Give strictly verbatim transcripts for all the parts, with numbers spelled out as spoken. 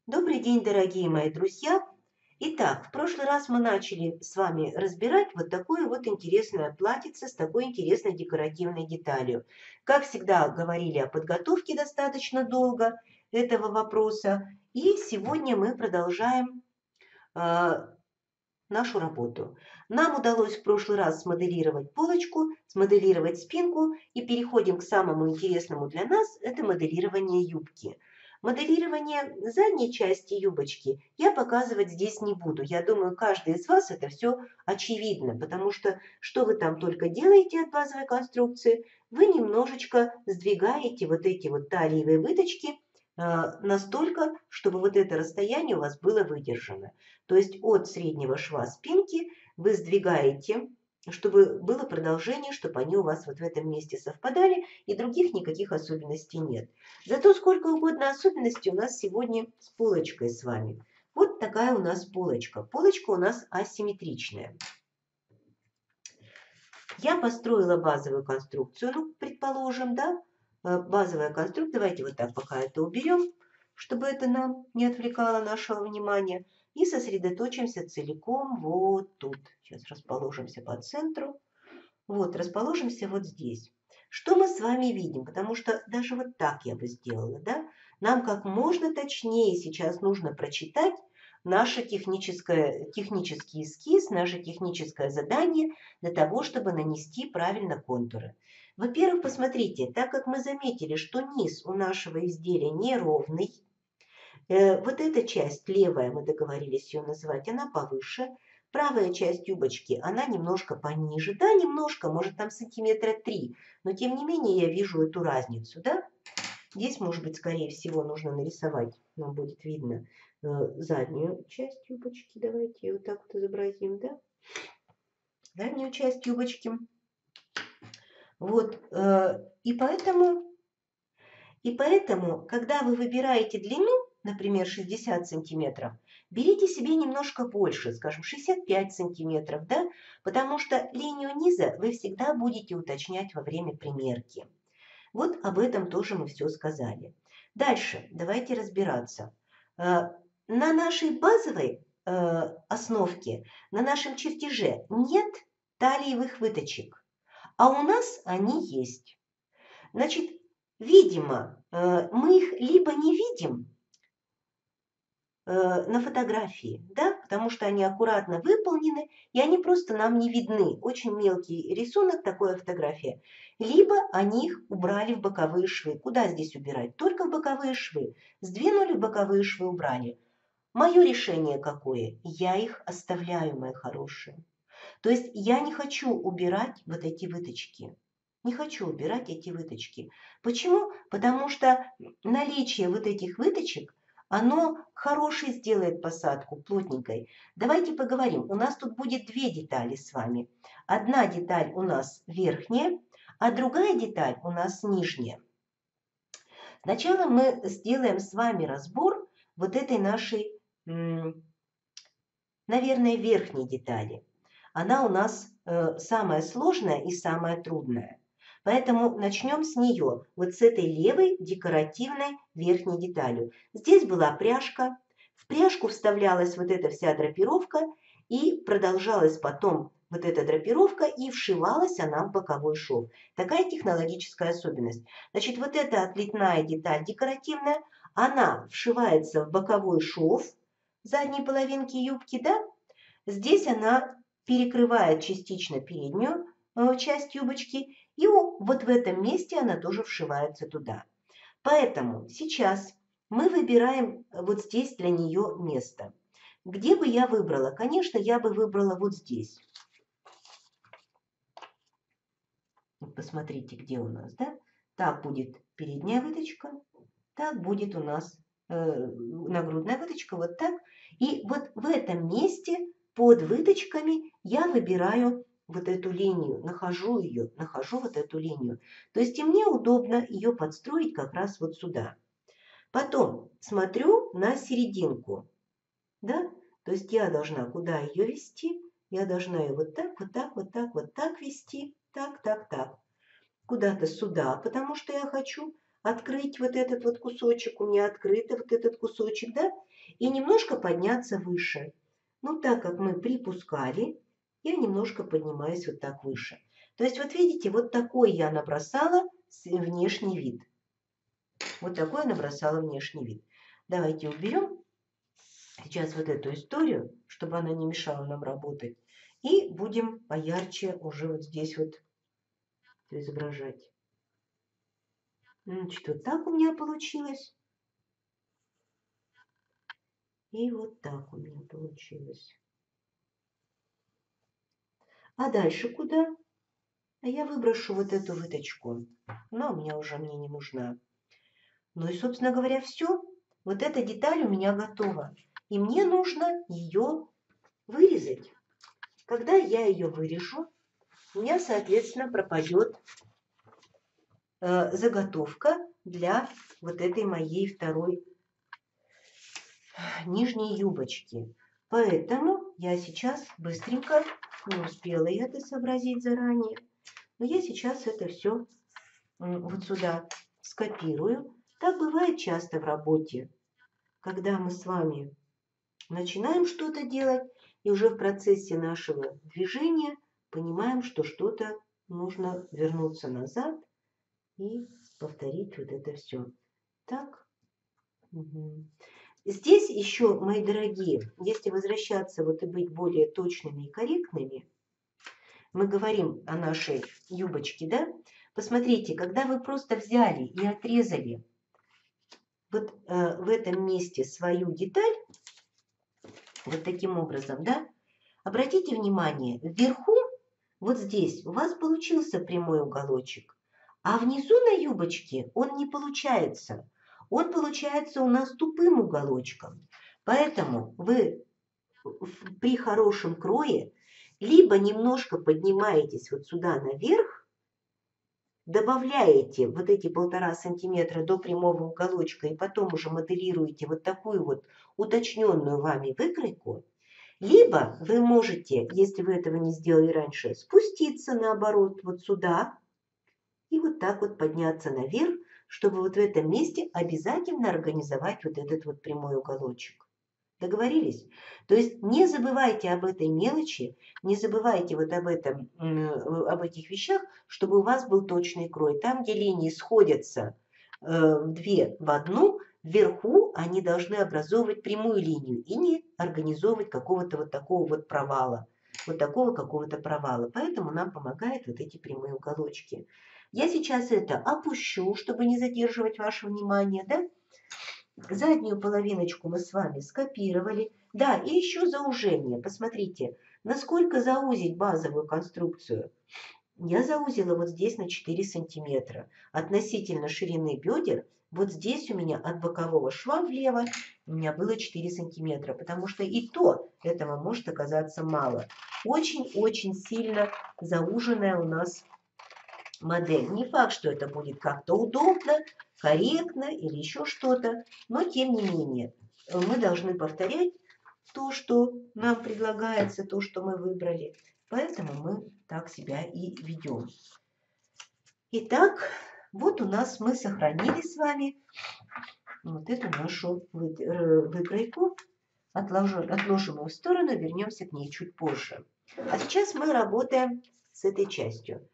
Добрый день, дорогие мои друзья! Итак, в прошлый раз мы начали с вами разбирать вот такое вот интересное платьице с такой интересной декоративной деталью. Как всегда, говорили о подготовке достаточно долго этого вопроса. И сегодня мы продолжаем э, нашу работу. Нам удалось в прошлый раз смоделировать полочку, смоделировать спинку и переходим к самому интересному для нас – это моделирование юбки. Моделирование задней части юбочки я показывать здесь не буду. Я думаю, каждый из вас это все очевидно, потому что что вы там только делаете от базовой конструкции, вы немножечко сдвигаете вот эти вот талиевые выточки а, настолько, чтобы вот это расстояние у вас было выдержано. То есть от среднего шва спинки вы сдвигаете, чтобы было продолжение, чтобы они у вас вот в этом месте совпадали, и других никаких особенностей нет. Зато сколько угодно особенностей у нас сегодня с полочкой с вами. Вот такая у нас полочка. Полочка у нас асимметричная. Я построила базовую конструкцию, ну, предположим, да, базовая конструкция. Давайте вот так пока это уберем, чтобы это нам не отвлекало нашего внимания. И сосредоточимся целиком вот тут. Сейчас расположимся по центру. Вот, расположимся вот здесь. Что мы с вами видим? Потому что даже вот так я бы сделала, да? Нам как можно точнее сейчас нужно прочитать наше техническое, технический эскиз, наше техническое задание для того, чтобы нанести правильно контуры. Во-первых, посмотрите, так как мы заметили, что низ у нашего изделия неровный, э, вот эта часть левая, мы договорились ее называть, она повыше, правая часть юбочки, она немножко пониже, да, немножко, может там сантиметра три, но тем не менее я вижу эту разницу, да. Здесь, может быть, скорее всего, нужно нарисовать, нам будет видно э, заднюю часть юбочки. Давайте ее вот так вот изобразим, да? Заднюю часть юбочки. Вот, э, и поэтому, и поэтому, когда вы выбираете длину, например, шестьдесят сантиметров, берите себе немножко больше, скажем, шестьдесят пять сантиметров, да? Потому что линию низа вы всегда будете уточнять во время примерки. Вот об этом тоже мы все сказали. Дальше давайте разбираться. На нашей базовой основке, на нашем чертеже нет талиевых выточек, а у нас они есть. Значит, видимо, мы их либо не видим на фотографии, да, потому что они аккуратно выполнены, и они просто нам не видны. Очень мелкий рисунок, такая фотография. Либо они их убрали в боковые швы. Куда здесь убирать? Только в боковые швы. Сдвинули в боковые швы, убрали. Мое решение какое? Я их оставляю, мои хорошие. То есть я не хочу убирать вот эти выточки. Не хочу убирать эти выточки. Почему? Потому что наличие вот этих выточек, оно хорошей сделает посадку, плотненькой. Давайте поговорим. У нас тут будет две детали с вами. Одна деталь у нас верхняя, а другая деталь у нас нижняя. Сначала мы сделаем с вами разбор вот этой нашей, наверное, верхней детали. Она у нас э, самая сложная и самая трудная. Поэтому начнем с нее, вот с этой левой декоративной верхней деталью. Здесь была пряжка, в пряжку вставлялась вот эта вся драпировка и продолжалась потом вот эта драпировка и вшивалась она в боковой шов. Такая технологическая особенность. Значит, вот эта отлитная деталь декоративная, она вшивается в боковой шов задней половинки юбки, да? Здесь она перекрывает частично переднюю часть юбочки, и вот в этом месте она тоже вшивается туда. Поэтому сейчас мы выбираем вот здесь для нее место. Где бы я выбрала? Конечно, я бы выбрала вот здесь. Посмотрите, где у нас, да? Так будет передняя выточка, так будет у нас э, нагрудная выточка, вот так. И вот в этом месте под выточками я выбираю вот эту линию, нахожу ее, нахожу вот эту линию. То есть и мне удобно ее подстроить как раз вот сюда. Потом смотрю на серединку, да, то есть я должна куда ее вести? Я должна ее вот так, вот так, вот так, вот так вести, так, так, так. Куда-то сюда, потому что я хочу, открыть вот этот вот кусочек, у меня открыт вот этот кусочек, да, и немножко подняться выше. Ну, так как мы припускали, я немножко поднимаюсь вот так выше. То есть, вот видите, вот такой я набросала внешний вид. Вот такой я набросала внешний вид. Давайте уберем сейчас вот эту историю, чтобы она не мешала нам работать. И будем поярче уже вот здесь вот изображать. Значит, вот так у меня получилось. И вот так у меня получилось. А дальше куда? А я выброшу вот эту выточку. Она у меня уже мне не нужна. Ну и, собственно говоря, все. Вот эта деталь у меня готова. И мне нужно ее вырезать. Когда я ее вырежу, у меня, соответственно, пропадет э, заготовка для вот этой моей второй нижней юбочки. Поэтому я сейчас быстренько, не успела я это сообразить заранее, но я сейчас это все вот сюда скопирую. Так бывает часто в работе, когда мы с вами начинаем что-то делать, и уже в процессе нашего движения понимаем, что что-то нужно вернуться назад и повторить вот это все. Так. Угу. Здесь еще, мои дорогие, если возвращаться вот и быть более точными и корректными, мы говорим о нашей юбочке, да? Посмотрите, когда вы просто взяли и отрезали вот э, в этом месте свою деталь, вот таким образом, да? Обратите внимание, вверху, вот здесь, у вас получился прямой уголочек, а внизу на юбочке он не получается. Он получается у нас тупым уголочком. Поэтому вы при хорошем крое либо немножко поднимаетесь вот сюда наверх, добавляете вот эти полтора сантиметра до прямого уголочка и потом уже моделируете вот такую вот уточненную вами выкройку, либо вы можете, если вы этого не сделали раньше, спуститься наоборот вот сюда и вот так вот подняться наверх, чтобы вот в этом месте обязательно организовать вот этот вот прямой уголочек. Договорились? То есть не забывайте об этой мелочи, не забывайте вот об этом, об этих вещах, чтобы у вас был точный крой. Там, где линии сходятся э, две в одну, вверху они должны образовывать прямую линию и не организовывать какого-то вот такого вот провала. Вот такого какого-то провала. Поэтому нам помогают вот эти прямые уголочки. Я сейчас это опущу, чтобы не задерживать ваше внимание, да? Заднюю половиночку мы с вами скопировали. Да, и еще заужение. Посмотрите, насколько заузить базовую конструкцию. Я заузила вот здесь на четыре сантиметра. Относительно ширины бедер, вот здесь у меня от бокового шва влево у меня было четыре сантиметра, потому что и то этого может оказаться мало. Очень-очень сильно зауженная у нас модель. Не факт, что это будет как-то удобно, корректно или еще что-то, но тем не менее мы должны повторять то, что нам предлагается, то, что мы выбрали. Поэтому мы так себя и ведем. Итак, вот у нас мы сохранили с вами вот эту нашу выкройку. Отложим, отложим ее в сторону, вернемся к ней чуть позже. А сейчас мы работаем с этой частью.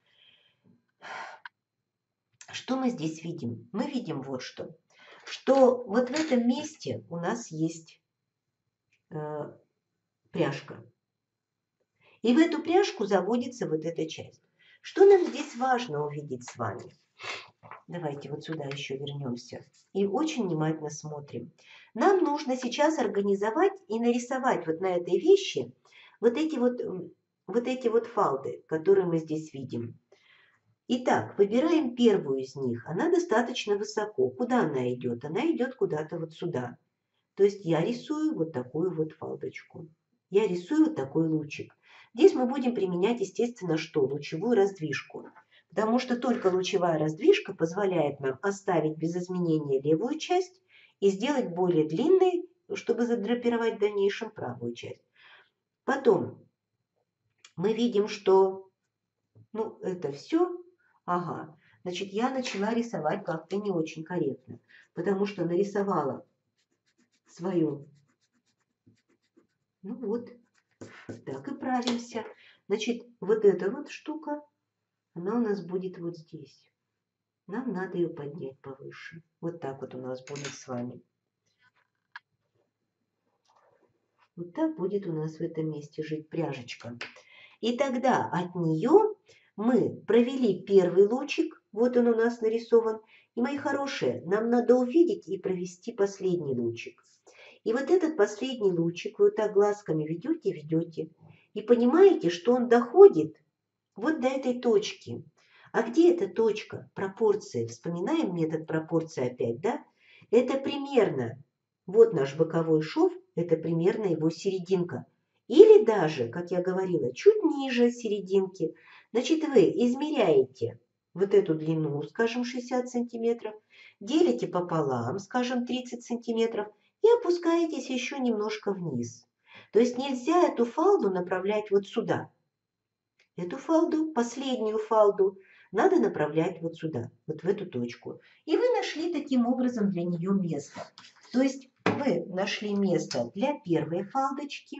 Что мы здесь видим? Мы видим вот что. Что вот в этом месте у нас есть э, пряжка. И в эту пряжку заводится вот эта часть. Что нам здесь важно увидеть с вами? Давайте вот сюда еще вернемся. И очень внимательно смотрим. Нам нужно сейчас организовать и нарисовать вот на этой вещи вот эти вот, вот эти вот фалды, которые мы здесь видим. Итак, выбираем первую из них. Она достаточно высоко. Куда она идет? Она идет куда-то вот сюда. То есть я рисую вот такую вот фалдочку. Я рисую вот такой лучик. Здесь мы будем применять, естественно, что? Лучевую раздвижку. Потому что только лучевая раздвижка позволяет нам оставить без изменения левую часть и сделать более длинной, чтобы задрапировать в дальнейшем правую часть. Потом мы видим, что ну, это все. Ага. Значит, я начала рисовать как-то не очень корректно, потому что нарисовала свою. Ну вот, так и правимся. Значит, вот эта вот штука, она у нас будет вот здесь. Нам надо ее поднять повыше. Вот так вот у нас будет с вами. Вот так будет у нас в этом месте жить пряжечка. И тогда от нее мы провели первый лучик. Вот он у нас нарисован. И, мои хорошие, нам надо увидеть и провести последний лучик. И вот этот последний лучик вы вот так глазками ведете, ведете. И понимаете, что он доходит вот до этой точки. А где эта точка? Пропорции. Вспоминаем метод пропорции опять, да? Это примерно, вот наш боковой шов, это примерно его серединка. Или даже, как я говорила, чуть ниже серединки. Значит, вы измеряете вот эту длину, скажем, шестьдесят сантиметров, делите пополам, скажем, тридцать сантиметров, и опускаетесь еще немножко вниз. То есть нельзя эту фалду направлять вот сюда. Эту фалду, последнюю фалду, надо направлять вот сюда, вот в эту точку. И вы нашли таким образом для нее место. То есть вы нашли место для первой фалдочки,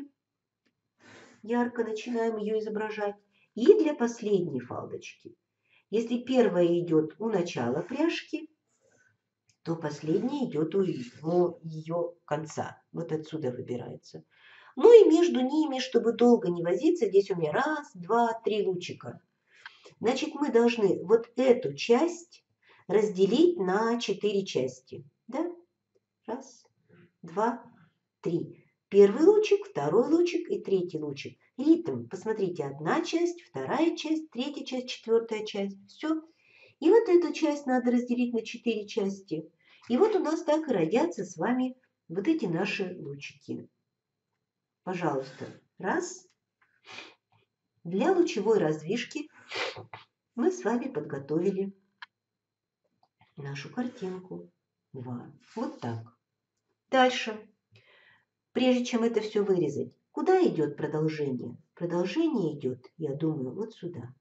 ярко начинаем ее изображать, и для последней фалдочки. Если первая идет у начала пряжки, то последняя идет у ее, ее конца. Вот отсюда выбирается. Ну и между ними, чтобы долго не возиться, здесь у меня раз, два, три лучика. Значит, мы должны вот эту часть разделить на четыре части. Да? Раз, два, три. Первый лучик, второй лучик и третий лучик. Ритм, посмотрите, одна часть, вторая часть, третья часть, четвертая часть. Все. И вот эту часть надо разделить на четыре части. И вот у нас так и родятся с вами вот эти наши лучики. Пожалуйста, раз. Для лучевой раздвижки мы с вами подготовили нашу картинку. Два. Вот так. Дальше. Прежде чем это все вырезать, куда идет продолжение? Продолжение идет, я думаю, вот сюда.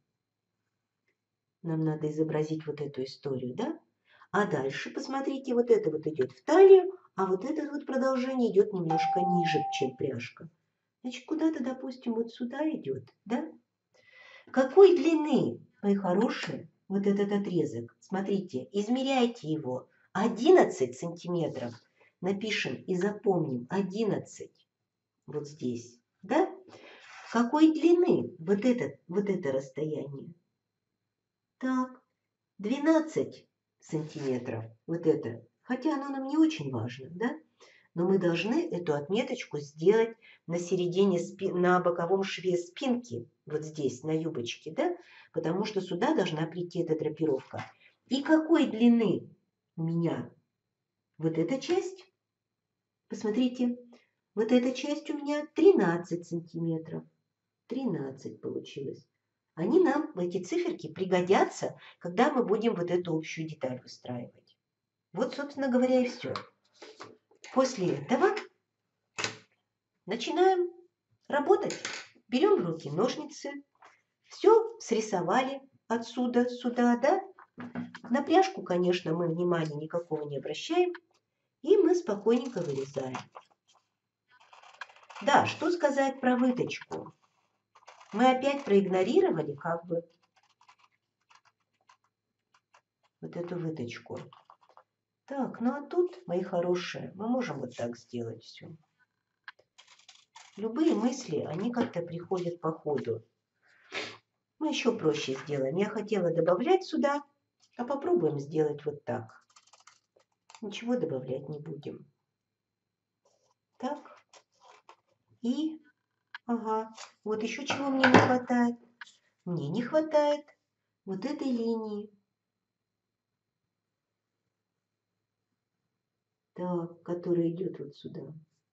Нам надо изобразить вот эту историю, да? А дальше, посмотрите, вот это вот идет в талию, а вот это вот продолжение идет немножко ниже, чем пряжка. Значит, куда-то, допустим, вот сюда идет, да? Какой длины, мои хорошие, вот этот отрезок? Смотрите, измеряйте его. одиннадцать сантиметров. Напишем и запомним одиннадцать. Вот здесь, да? Какой длины вот, этот, вот это расстояние? Так, двенадцать сантиметров. Вот это. Хотя оно нам не очень важно, да? Но мы должны эту отметочку сделать на середине, на боковом шве спинки, вот здесь, на юбочке, да? Потому что сюда должна прийти эта драпировка. И какой длины у меня вот эта часть? Посмотрите, вот эта часть у меня тринадцать сантиметров. тринадцать получилось. Они нам, эти циферки, пригодятся, когда мы будем вот эту общую деталь выстраивать. Вот, собственно говоря, и все. После этого начинаем работать. Берем в руки ножницы. Все срисовали отсюда сюда, да? На пряжку, конечно, мы внимания никакого не обращаем. И мы спокойненько вырезаем. Да, что сказать про выточку? Мы опять проигнорировали как бы вот эту выточку. Так, ну а тут, мои хорошие, мы можем вот так сделать все. Любые мысли, они как-то приходят по ходу. Мы еще проще сделаем. Я хотела добавлять сюда, а попробуем сделать вот так. Ничего добавлять не будем. Так. И, ага, вот еще чего мне не хватает. Мне не хватает вот этой линии. Так, которая идет вот сюда.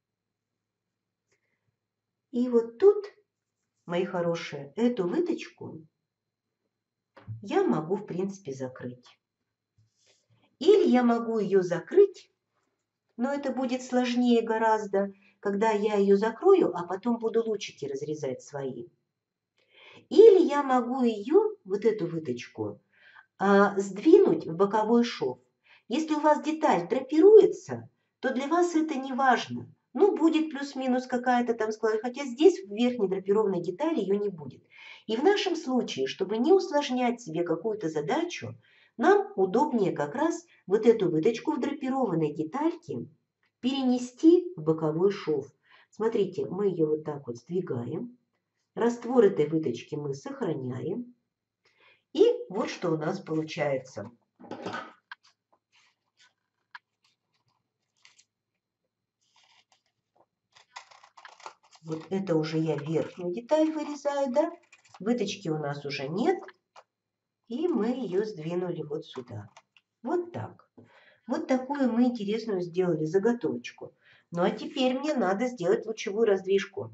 И вот тут, мои хорошие, эту выточку я могу, в принципе, закрыть. Или я могу ее закрыть, но это будет сложнее гораздо, когда я ее закрою, а потом буду лучики разрезать свои. Или я могу ее, вот эту выточку, а, сдвинуть в боковой шов. Если у вас деталь драпируется, то для вас это не важно. Ну, будет плюс-минус какая-то там складка, хотя здесь в верхней драпированной детали ее не будет. И в нашем случае, чтобы не усложнять себе какую-то задачу, нам удобнее как раз вот эту выточку в драпированной детальке перенести в боковой шов. Смотрите, мы ее вот так вот сдвигаем. Раствор этой выточки мы сохраняем. И вот что у нас получается. Вот это уже я верхнюю деталь вырезаю, да? Выточки у нас уже нет. И мы ее сдвинули вот сюда. Вот так. Вот такую мы интересную сделали заготовочку. Ну а теперь мне надо сделать лучевую раздвижку.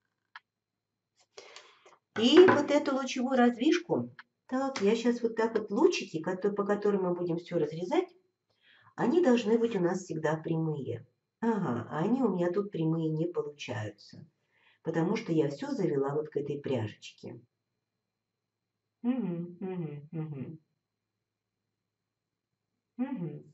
И вот эту лучевую раздвижку, так, я сейчас вот так вот лучики, по которым мы будем все разрезать, они должны быть у нас всегда прямые. Ага, а они у меня тут прямые не получаются, потому что я все завела вот к этой пряжечке. Угу, угу, угу. Угу.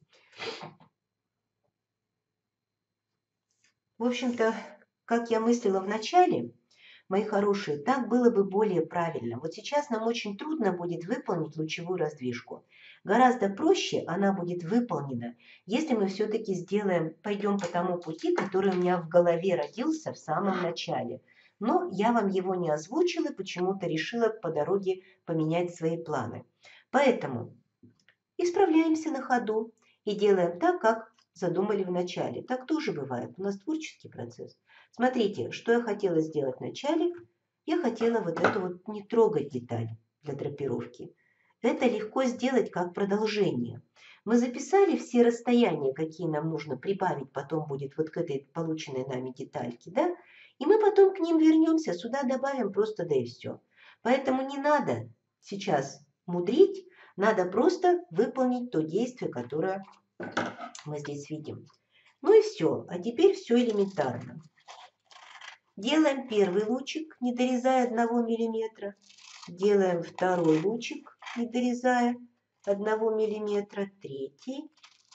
В общем-то, как я мыслила в начале, мои хорошие, так было бы более правильно. Вот сейчас нам очень трудно будет выполнить лучевую раздвижку. Гораздо проще она будет выполнена, если мы все-таки сделаем, пойдем по тому пути, который у меня в голове родился в самом начале. Но я вам его не озвучила, почему-то решила по дороге поменять свои планы. Поэтому исправляемся на ходу и делаем так, как задумали в начале. Так тоже бывает. У нас творческий процесс. Смотрите, что я хотела сделать вначале. Я хотела вот эту вот не трогать деталь для драпировки. Это легко сделать как продолжение. Мы записали все расстояния, какие нам нужно прибавить, потом будет вот к этой полученной нами детальке, да? И мы потом к ним вернемся, сюда добавим просто да и все. Поэтому не надо сейчас мудрить, надо просто выполнить то действие, которое мы здесь видим. Ну и все. А теперь все элементарно. Делаем первый лучик, не дорезая одного миллиметра. Делаем второй лучик, не дорезая одного миллиметра. Третий,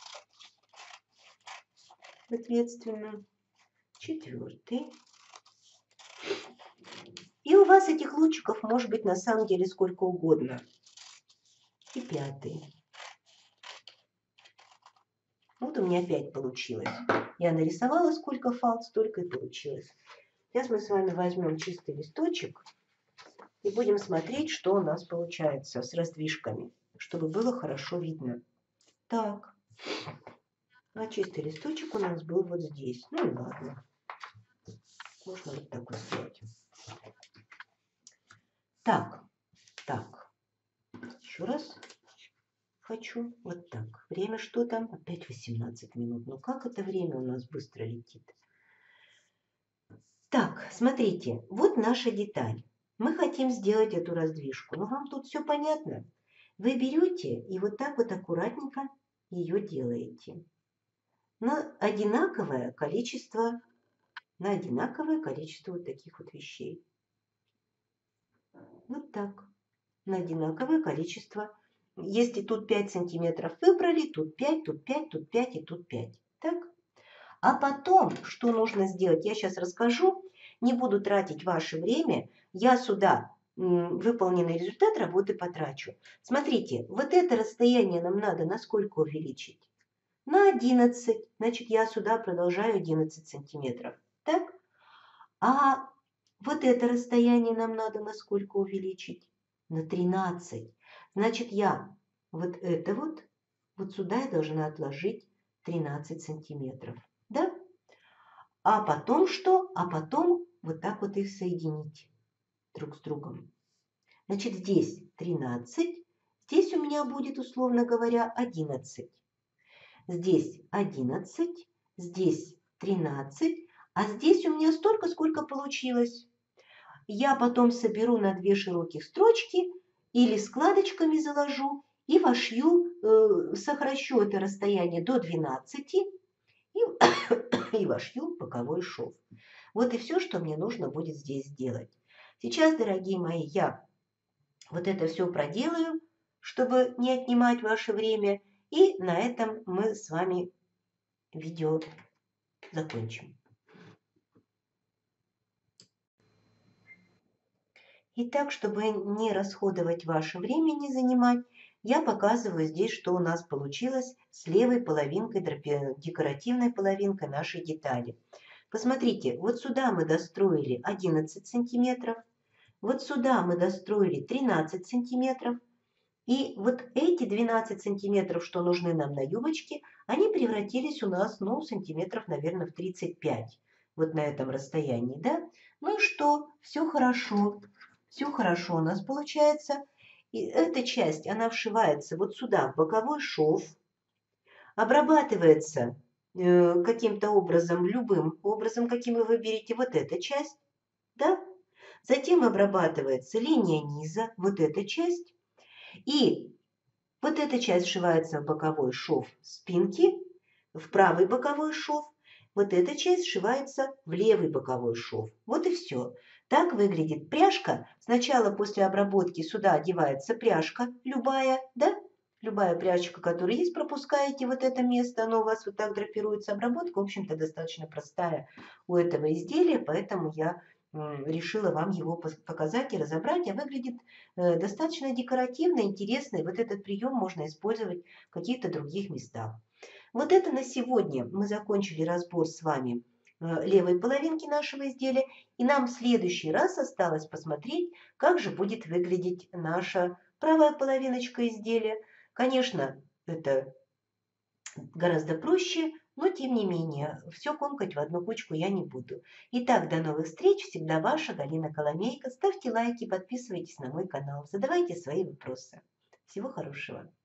соответственно, четвертый. И у вас этих лучиков может быть на самом деле сколько угодно. И пятый. Вот у меня пять получилось. Я нарисовала сколько фалд, столько и получилось. Сейчас мы с вами возьмем чистый листочек и будем смотреть, что у нас получается с раздвижками, чтобы было хорошо видно. Так, а чистый листочек у нас был вот здесь. Ну и ладно. Можно вот так вот сделать. Так, так. Еще раз хочу. Вот так. Время что там? Опять восемнадцать минут. Ну как это время у нас быстро летит? Так, смотрите. Вот наша деталь. Мы хотим сделать эту раздвижку. Но вам тут все понятно? Вы берете и вот так вот аккуратненько ее делаете. На одинаковое количество, на одинаковое количество вот таких вот вещей. Вот так. На одинаковое количество. Если тут пять сантиметров выбрали, тут пять, тут пять, тут пять и тут пять. Так? А потом, что нужно сделать, я сейчас расскажу. Не буду тратить ваше время. Я сюда выполненный результат работы потрачу. Смотрите, вот это расстояние нам надо на сколько увеличить? На одиннадцать. Значит, я сюда продолжаю одиннадцать сантиметров. Так? А вот это расстояние нам надо на сколько увеличить? На тринадцать. Значит, я вот это вот, вот сюда я должна отложить тринадцать сантиметров. Да? А потом что? А потом вот так вот их соединить друг с другом. Значит, здесь тринадцать, здесь у меня будет, условно говоря, одиннадцать. Здесь одиннадцать, здесь тринадцать, а здесь у меня столько, сколько получилось. Я потом соберу на две широких строчки или складочками заложу и вошью, э, сокращу это расстояние до двенадцати и, и вошью боковой шов. Вот и все, что мне нужно будет здесь сделать. Сейчас, дорогие мои, я вот это все проделаю, чтобы не отнимать ваше время. И на этом мы с вами видео закончим. Итак, чтобы не расходовать ваше время, не занимать, я показываю здесь, что у нас получилось с левой половинкой, декоративной половинкой нашей детали. Посмотрите, вот сюда мы достроили одиннадцать сантиметров, вот сюда мы достроили тринадцать сантиметров. И вот эти двенадцать сантиметров, что нужны нам на юбочке, они превратились у нас, ну, сантиметров, наверное, в тридцать пять. Вот на этом расстоянии, да? Ну и что? Все хорошо. Все хорошо у нас получается. И эта часть, она вшивается вот сюда, в боковой шов, обрабатывается э, каким-то образом, любым образом, каким вы выберете, вот эта часть, да? Затем обрабатывается линия низа, вот эта часть. И вот эта часть вшивается в боковой шов спинки, в правый боковой шов. Вот эта часть сшивается в левый боковой шов. Вот и все. Так выглядит пряжка. Сначала после обработки сюда одевается пряжка, любая, да? Любая пряжка, которая есть, пропускаете вот это место, оно у вас вот так драпируется. Обработка, в общем-то, достаточно простая у этого изделия, поэтому я решила вам его показать и разобрать, а выглядит достаточно декоративно, интересно, и вот этот прием можно использовать в каких-то других местах. Вот это на сегодня мы закончили разбор с вами левой половинки нашего изделия, и нам в следующий раз осталось посмотреть, как же будет выглядеть наша правая половиночка изделия. Конечно, это гораздо проще, но тем не менее, все комкать в одну кучку я не буду. Итак, до новых встреч. Всегда ваша Галина Коломейко. Ставьте лайки, подписывайтесь на мой канал, задавайте свои вопросы. Всего хорошего.